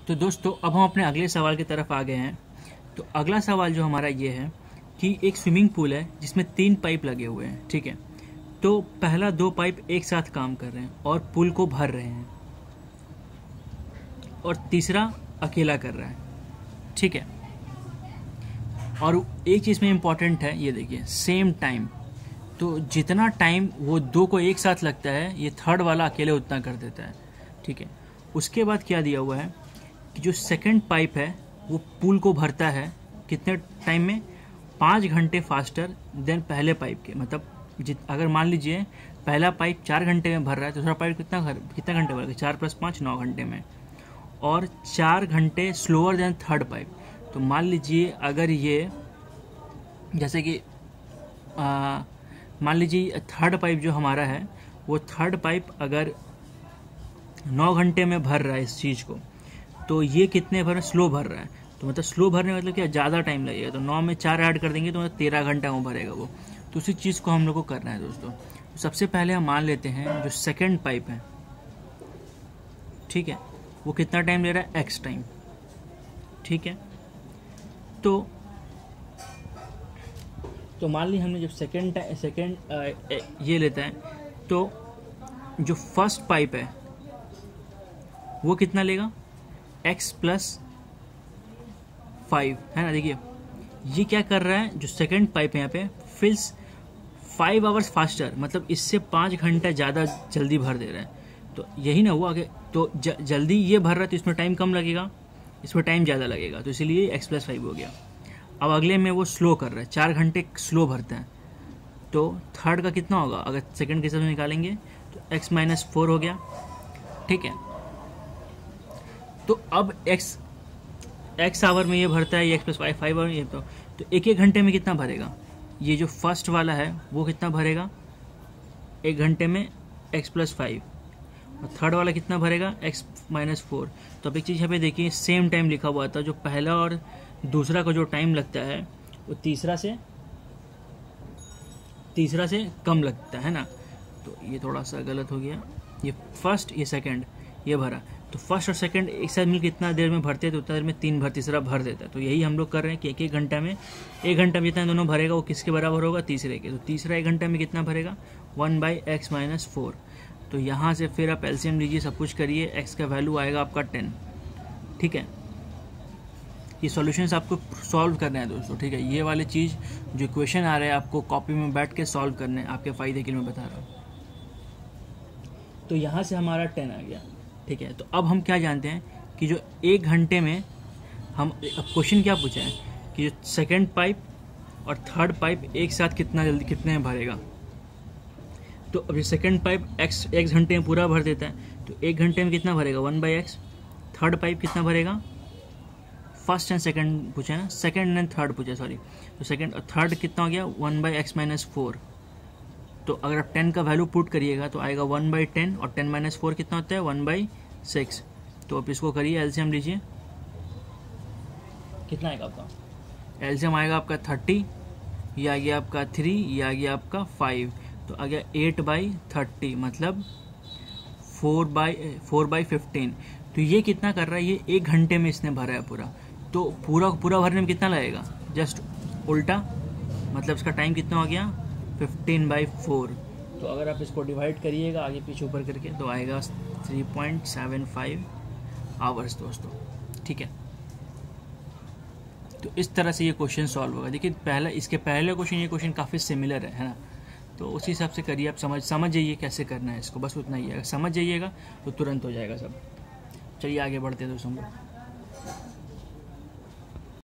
तो दोस्तों अब हम अपने अगले सवाल की तरफ आ गए हैं। तो अगला सवाल जो हमारा ये है कि एक स्विमिंग पूल है जिसमें 3 पाइप लगे हुए हैं, ठीक है। तो पहला 2 पाइप एक साथ काम कर रहे हैं और पूल को भर रहे हैं, और तीसरा अकेला कर रहा है, ठीक है। और एक चीज़ में इम्पॉर्टेंट है, ये देखिए सेम टाइम। तो जितना टाइम वो 2 को एक साथ लगता है, ये थर्ड वाला अकेले उतना कर देता है, ठीक है। उसके बाद क्या दिया हुआ है कि जो सेकंड पाइप है वो पूल को भरता है कितने टाइम में, 5 घंटे फास्टर देन पहले पाइप के। मतलब अगर मान लीजिए पहला पाइप 4 घंटे में भर रहा है तो दूसरा पाइप कितना घंटे भरेगा, 4 + 5 9 घंटे में, और 4 घंटे स्लोअर देन थर्ड पाइप। तो मान लीजिए अगर ये जैसे कि मान लीजिए थर्ड पाइप जो हमारा है वो थर्ड पाइप अगर 9 घंटे में भर रहा है इस चीज़ को, तो ये कितने स्लो भर रहा है। तो मतलब स्लो भरने मतलब क्या, ज़्यादा टाइम लगेगा। तो 9 में 4 ऐड कर देंगे तो मतलब 13 घंटा वो भरेगा वो। तो उसी चीज़ को हम लोग को करना है दोस्तों। तो सबसे पहले हम मान लेते हैं जो सेकेंड पाइप है, ठीक है, वो कितना टाइम ले रहा है, x टाइम, ठीक है। तो मान ली हमने जब सेकेंड ये लेता है, तो जो फर्स्ट पाइप है वो कितना लेगा, x + 5 है ना। देखिए ये क्या कर रहा है, जो सेकेंड पाइप है यहाँ पे फिल्स 5 आवर्स फास्टर, मतलब इससे 5 घंटा ज़्यादा जल्दी भर दे रहा है। तो यही ना हुआ आगे, तो जल्दी ये भर रहा है तो इसमें टाइम कम लगेगा, इसमें टाइम ज़्यादा लगेगा, तो इसीलिए x + 5 हो गया। अब अगले में वो स्लो कर रहा है, 4 घंटे स्लो भरता है, तो थर्ड का कितना होगा, अगर सेकंड के हिसाब से निकालेंगे तो x - 4 हो गया, ठीक है। तो अब x आवर में ये भरता है, ये x + 5 आवर में ये, तो 1 घंटे में कितना भरेगा, ये जो फर्स्ट वाला है वो कितना भरेगा 1 घंटे में x + 5, और थर्ड वाला कितना भरेगा x - 4। तो अब एक चीज़ यहाँ पे देखिए, सेम टाइम लिखा हुआ था, जो पहला और दूसरा का जो टाइम लगता है वो तीसरा से कम लगता है ना। तो ये थोड़ा सा गलत हो गया, ये फर्स्ट ये सेकंड ये भरा, तो फर्स्ट और सेकंड एक साथ मिलकर कितना देर में भरते हैं, तो उतना देर में तीसरा भर देता है। तो यही हम लोग कर रहे हैं कि 1 घंटा में जितना दोनों भरेगा वो किसके बराबर होगा, तीसरे के। तो तीसरा 1 घंटे में कितना भरेगा, 1/x - 4। तो यहाँ से फिर आप एलसीएम लीजिए, सब कुछ करिए, x का वैल्यू आएगा आपका 10, ठीक है। ये सॉल्यूशंस आपको सॉल्व करना है दोस्तों, ठीक है। ये वाली चीज़ जो क्वेश्चन आ रहे हैं आपको कॉपी में बैठ के सॉल्व करने हैं, आपके फ़ायदे के लिए मैं बता रहा हूँ। तो यहाँ से हमारा 10 आ गया, ठीक है। तो अब हम क्या जानते हैं कि जो 1 घंटे में हम क्वेश्चन क्या पूछा है कि जो सेकेंड पाइप और थर्ड पाइप एक साथ कितने में भरेगा। तो अब ये सेकेंड पाइप x घंटे में पूरा भर देता है, तो 1 घंटे में कितना भरेगा, 1/x। थर्ड पाइप कितना भरेगा, फर्स्ट एंड सेकंड पूछा है ना, सेकंड एंड थर्ड पूछा, सॉरी। तो सेकंड और थर्ड कितना हो गया, 1/x - 4। तो अगर आप 10 का वैल्यू पुट करिएगा तो आएगा 1/10, और 10 - 4 कितना होता है, 1/6। तो आप इसको करिए, एलसीएम लीजिए, कितना आएगा आपका, एलसीएम आएगा आपका 30, ये आ गया आपका 3, ये आ गया आपका 5, तो आ गया 8/30, मतलब 4/15। तो ये कितना कर रहा है, ये 1 घंटे में इसने भरा है पूरा। तो पूरा भरने में कितना लगेगा, जस्ट उल्टा, मतलब इसका टाइम कितना हो गया, 15/4। तो अगर आप इसको डिवाइड करिएगा आगे पीछे ऊपर करके तो आएगा 3.75 आवर्स दोस्तों, ठीक है। तो इस तरह से ये क्वेश्चन सॉल्व होगा। देखिए इसके पहले क्वेश्चन ये क्वेश्चन काफ़ी सिमिलर है ना। तो उसी हिसाब से करिए, आप समझ जाइए कैसे करना है इसको, बस उतना ही है। अगर समझ जाइएगा तो तुरंत हो जाएगा सब। चलिए आगे बढ़ते हैं दोस्तों।